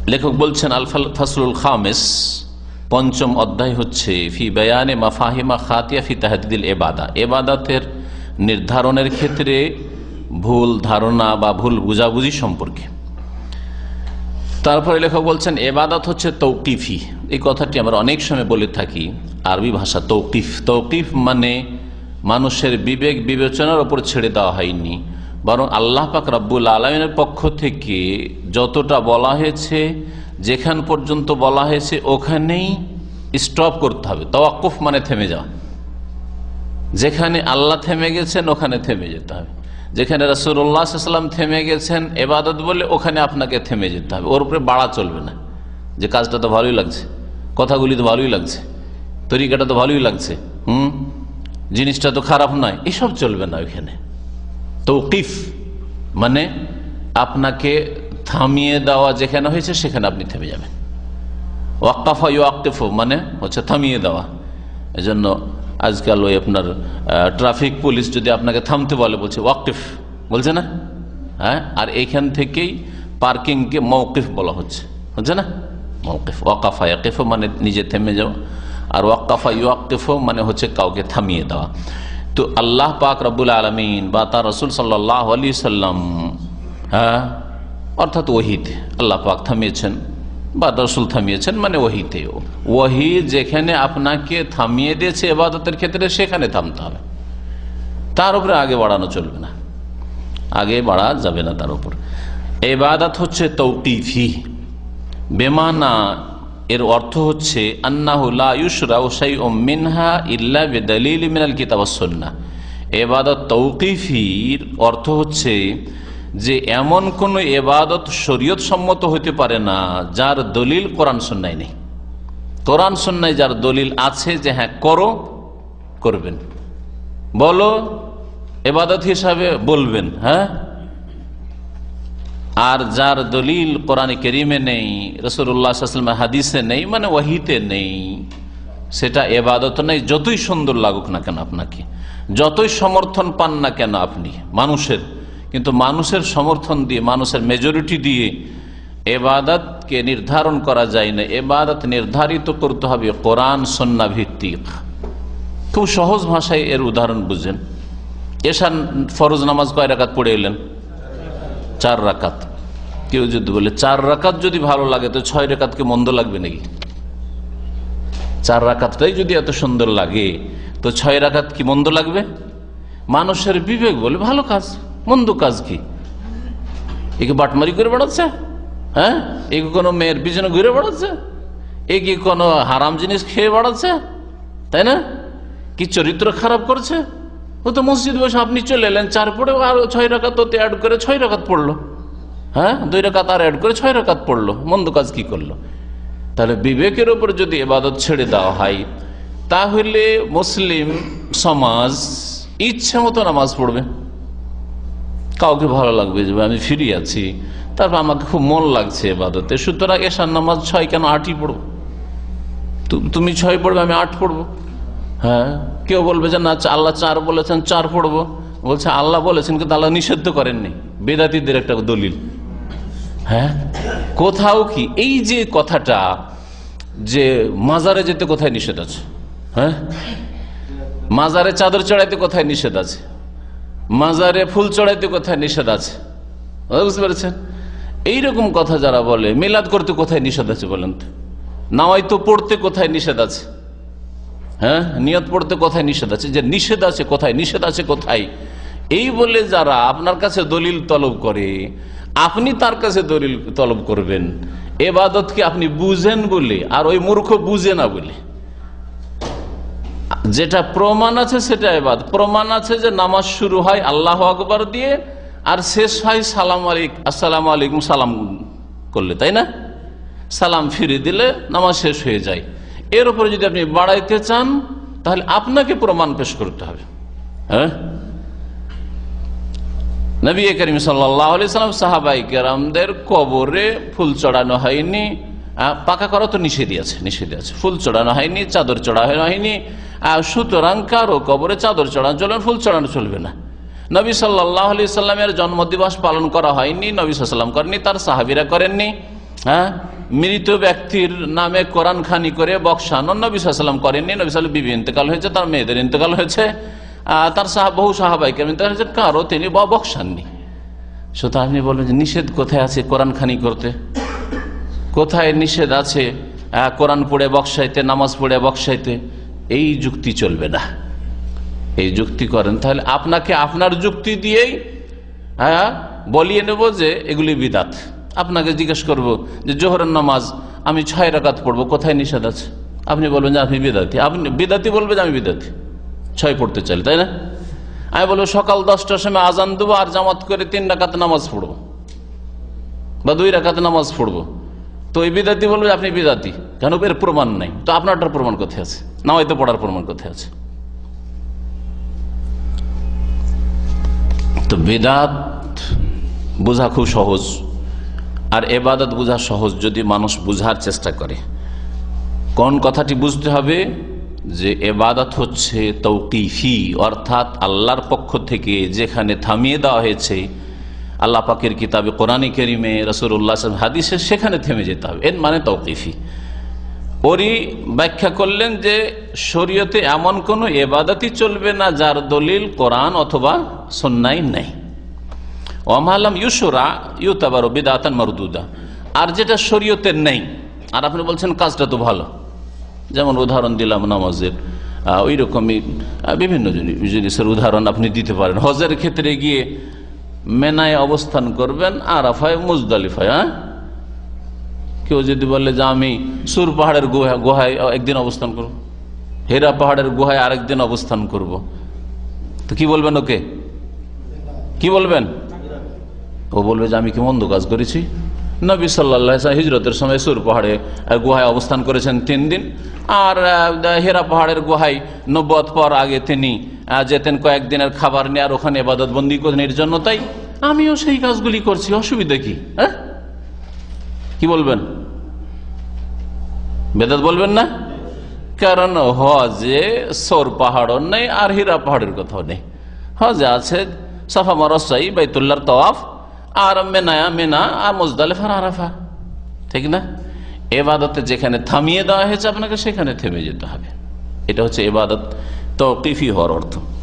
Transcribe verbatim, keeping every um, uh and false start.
লেখক বলছেন আল ফাসলুল খামিস, পঞ্চম অধ্যায় হচ্ছে ফি বায়ানে মাফাহিমা খাতিয়া ফি তাহদিদিল ইবাদা, ইবাদতের নির্ধারণের ক্ষেত্রে ভুল ধারণা বা ভুল বুঝাবুঝি সম্পর্কে। তারপরে লেখক বলছেন ইবাদত হচ্ছে তৌকিফি। এই কথাটি আমরা অনেক সময় বলে থাকি আরবি ভাষা, তৌকিফ। তৌকিফ মানে মানুষের বিবেক বিবেচনার উপর ছেড়ে দেওয়া হয়নি, বরং আল্লাহ পাক রব্বুল আলামিনের পক্ষ থেকে যতটা বলা হয়েছে, যেখান পর্যন্ত বলা হয়েছে ওখানেই স্টপ করতে হবে। তাওয়াক্কুফ মানে থেমে যাওয়া। যেখানে আল্লাহ থেমে গেছেন ওখানে থেমে যেতে হবে। যেখানে রাসূলুল্লাহ সাল্লাল্লাহু আলাইহি ওয়াসাল্লাম থেমে গেছেন ইবাদত বলে, ওখানে আপনাকে থেমে যেতে হবে। ওর উপরে বাড়া চলবে না, যে কাজটা তো ভালোই লাগছে, কথাগুলি তো ভালোই লাগছে, তরিকাটা তো ভালোই লাগছে, হুম জিনিসটা তো খারাপ নয়, এসব চলবে না ওইখানে। তৌকিফ মানে আপনাকে থামিয়ে দেওয়া, যেখানে হয়েছে সেখানে আপনি থেমে যাবেন। ওয়াক্কাফা ইউআক্কিফু মানে হচ্ছে থামিয়ে দেওয়া। এজন্য আজকাল ওই আপনার ট্রাফিক পুলিশ যদি আপনাকে থামতে বলে, বলছে ওয়াক্কিফ, বলছে না? হ্যাঁ, আর এইখান থেকেই পার্কিংকে মওকিফ বলা হচ্ছে, হচ্ছে না? মওকিফ। ওয়াক্কাফা ইয়াকিফু মানে নিজে থেমে যাওয়া, আর ওয়াক্কাফা ইউআক্কিফু মানে হচ্ছে কাউকে থামিয়ে দেওয়া। তো আল্লাহ পাক রব্বুল আলামিন বা তার রাসূল সাল্লাল্লাহু আলাইহি সাল্লাম, হ্যাঁ অর্থাৎ ওহীতে আল্লাহ পাক থামিয়েছেন বা রাসূল থামিয়েছেন, মানে ওহীতে। ওহী যেখানে আপনাকে থামিয়ে দিয়েছে ইবাদতের ক্ষেত্রে, সেখানে থামতে হবে, তার উপরে আগে বাড়ানো চলবে না, আগে বাড়া যাবে না তার উপর। ইবাদত হচ্ছে তৌকিফি, বেমানা এর অর্থ হচ্ছে আন্নাহু লা ইউশরাউ শাইউম মিনহা ইল্লা বিদালিল মিনাল কিতাব ওয়াস সুন্নাহ। ইবাদত তৌকিফির অর্থ হচ্ছে যে এমন কোন ইবাদত শরীয়ত সম্মত হতে পারে না যার দলিল কোরআন সুন্নায় নেই। কোরআন সুন্নায় যার দলিল আছে যে হ্যাঁ করো, করবেন, বলো ইবাদত হিসাবে বলবেন, হ্যাঁ, আর যার দলিল কোরআনে কারীমে নেই, রাসূলুল্লাহ সাল্লাল্লাহু আলাইহি ওয়াসাল্লামের হাদিসে নেই, মানে ওহীতে নেই, সেটা ইবাদত নেই। যতই সুন্দর লাগুক না কেন আপনাকে, যতই সমর্থন পান না কেন আপনি মানুষের, কিন্তু মানুষের সমর্থন দিয়ে, মানুষের মেজরিটি দিয়ে ইবাদতকে নির্ধারণ করা যায় না। ইবাদত নির্ধারিত করতে হবে কোরআন সুন্নাহ ভিত্তিক। খুব সহজ ভাষায় এর উদাহরণ বুঝেন। এশার ফরজ নামাজ কয় রাকাত পড়ে এলেন? চার রাকাত। কেউ যদি বলে চার রাকাত যদি ভালো লাগে, তো ছয় রাকাতকে মন্দ লাগবে নাকি? চার রাকাতটাই যদি এত সুন্দর লাগে, তো ছয় রাকাত কি মন্দ লাগবে? মানুষের বিবেক বলে ভালো কাজ, মন্দ কাজ কি? একে বাটমারি করে বেড়াচ্ছে, হ্যাঁ, একে কোনো মেয়ের পিছনে ঘুরে বেড়াচ্ছে, এ কি কোনো হারাম জিনিস খেয়ে বেড়াচ্ছে, তাই না? কি চরিত্র খারাপ করছে? ও তো মসজিদ বসে, আপনি চলে এলেন, চার পড়ে আর ছয় রাকাত ওতে অ্যাড করে ছয় রাকাত পড়লো, হ্যাঁ, দুই রাকাত আর অ্যাড করে ছয় রাকাত পড়লো, মন্দ কাজ কি করলো? তাহলে বিবেকের উপর যদি ইবাদত ছেড়ে দেওয়া হয়, তাহলে মুসলিম সমাজ ইচ্ছে মতো নামাজ পড়বে। কাউকে ভালো লাগবে যে আমি ফ্রি আছি, তারপর আমাকে খুব মন লাগছে ইবাদতে, সুতরাং এশার নামাজ ছয় কেন আটই পড়বো, তুমি ছয় পড়বে আমি আট পড়বো। হ্যাঁ, কেউ বলবে যে না আল্লাহ চার বলেছেন, চার পড়বো। বলছে আল্লাহ বলেছেন কিন্তু আল্লাহ নিষিদ্ধ করেননি, বেদাতীদের একটা দলিল। হ্যাঁ, কোথাও কি এই যে কথাটা যে মাজারে যেতে কোথায় নিষেধ আছে? হ্যাঁ, মাজারে চাদর চড়াইতে কোথায় নিষেধ আছে? মাজারে ফুল চড়াইতে কোথায় নিষেধ আছে? বুঝতে পেরেছেন? এইরকম কথা যারা বলে, মিলাদ করতে কোথায় নিষেধ আছে বলেন তো? নাওয়াইতো পড়তে কোথায় নিষেধ আছে? হ্যাঁ, নিয়ত পড়তে কোথায় নিষেধ আছে? যে নিষেধ আছে কোথায়, নিষেধ আছে কোথায়, এই বলে যারা আপনার কাছে দলিল তলব করে, আপনি তার কাছে দলিল তলব করবেন ইবাদতকে আপনি বুঝেন বলে, আর ওই মূর্খ বুঝে না বলে। যেটা প্রমাণ আছে সেটা ইবাদত। প্রমাণ আছে যে নামাজ শুরু হয় আল্লাহু আকবার দিয়ে আর শেষ হয় সালাম আলাইকুম, আসসালামু আলাইকুম সালাম করলে, তাই না? সালাম ফিরে দিলে নামাজ শেষ হয়ে যায়। এর উপরে যদি আপনি বাড়াইতে চান, তাহলে আপনাকে প্রমাণ পেশ করতে হবে। হ্যাঁ, নবী করিম সাল্লাল্লাহু আলাইহি সাল্লাম সাহাবায়ে কেরামদের কবরে ফুল চড়ানো হয়নি, পাকা করা তো নিষেধ আছে, নিষেধ আছে, ফুল চড়ানো হয়নি, চাদর চড়ানো হয়নি, সুতরাং কারো কবরে চাদর চড়ানো চলবে, ফুল চড়ানো চলবে না। নবী সাল্লাল্লাহু আলাইহি সাল্লামের জন্মদিবস পালন করা হয়নি, নবী সাল্লাল্লাহু আলাইহি সাল্লাম করেননি, তার সাহাবীরা করেননি, হ্যাঁ, মৃত ব্যক্তির নামে কোরআন খানি করে বক্সানো নবী সাল্লাল্লাহু আলাইহি ওয়াসাল্লাম করেননি। নবী সাল্লাল্লাহু আলাইহি ওয়াসাল্লাম বিবি ইন্তেকাল হয়েছে, তার মেয়েদের ইন্তেকাল হয়েছে, তার সাহাবা বহু সাহাবাইকে ইন্তেকাল হয়েছে, কারো তিনি বক্সাননি। সুতরাং আপনি বলবেন যে নিষেধ কোথায় আছে কোরআন খানি করতে? কোথায় নিষেধ আছে কোরআন পড়ে বক্সাইতে, নামাজ পড়ে বক্সাইতে? এই যুক্তি চলবে না। এই যুক্তি করেন তাহলে আপনাকে আপনার যুক্তি দিয়েই হ্যাঁ বলিয়ে নেব যে এগুলি বিদাত। আপনাকে জিজ্ঞেস করব যে জোহরের নামাজ আমি ছয় রাকাত পড়বো, কোথায় নিষেধ আছে? আপনি বলবেন যে আপনি বিদাতি। আপনি বিদাতি বলবেন যে আমি বিদাতি, ছয় পড়তে চাই, তাই না? আমি বলবো সকাল দশটার সময় আজান দেবো আর জামাত করে তিন রাকাত নামাজ পড়বো বা দুই রাকাত নামাজ পড়বো, তো এই বিদাতি বলবে আপনি বিদাতি। কেন? এর প্রমাণ নাই। তো আপনারটার প্রমাণ কোথায় আছে? নামাইতে পড়ার প্রমাণ কোথায় আছে? তো বিদাত বোঝা খুব সহজ, আর এবাদত বোঝা সহজ যদি মানুষ বুঝার চেষ্টা করে। কোন কথাটি বুঝতে হবে? যে এবাদত হচ্ছে তৌকিফি, অর্থাৎ আল্লাহর পক্ষ থেকে যেখানে থামিয়ে দেওয়া হয়েছে আল্লাহ পাকের কিতাবে কোরআনে কারিমে, রাসূলুল্লাহ সাল্লাল্লাহু আলাইহি ওয়াসাল্লাম হাদিসে, সেখানে থেমে যেতে হবে। এর মানে তৌকিফি। ওরই ব্যাখ্যা করলেন যে শরীয়তে এমন কোন ইবাদতই চলবে না যার দলিল কোরআন অথবা সুন্নাহ নাই। ওয়ামালাম ইউশরা ইউতাবারু বিদআতান মারদুদা, আর যেটা শরীয়তের নেই আর আপনি বলছেন কাজটা তো ভালো, যেমন উদাহরণ দিলাম নামাজের, ওই রকমই বিভিন্ন জিনিসের উদাহরণ আপনি দিতে পারেন। হজের ক্ষেত্রে গিয়ে মেনায় অবস্থান করবেন, আরাফায়, মুজদালিফায়। হ্যাঁ, কেউ যদি বলে যে আমি সুর পাহাড়ের গুহায় একদিন অবস্থান করব, হেরা পাহাড়ের গুহায় আরেকদিন অবস্থান করব, তো কি বলবেন? ওকে কি বলবেন? ও বলবে যে আমি কি মন্দ কাজ করেছি? নবী সাল্লাল্লাহু আলাইহি ওয়াসাল্লাম হিজরতের সময় সুর পাহাড়ে গুহায় অবস্থান করেছেন তিন দিন, আর হেরা পাহাড়ের গুহায় নবুয়ত পর আগে তিনি যেতেন কয়েকদিনের খাবার নিয়ে, আর ওখানে ইবাদত বন্দি করেন। এর জন্য তাই আমিও সেই কাজগুলি করছি, অসুবিধা কি? হ্যাঁ, কি বলবেন? বেদাত বলবেন না? কারণ হজে সোর পাহাড়ও নেই আর হীরা পাহাড়ের কথাও নেই। হজে আছে সাফা মারওয়া সাই, বাইতুল্লাহর তাওয়াফ, আর মেনায়া মেনা, আর মুজদালিফা, আরাফা, ঠিক না? ইবাদতে যেখানে থামিয়ে দেওয়া হয়েছে আপনাকে সেখানে থেমে যেতে হবে। এটা হচ্ছে ইবাদত তৌকিফি হওয়ার অর্থ।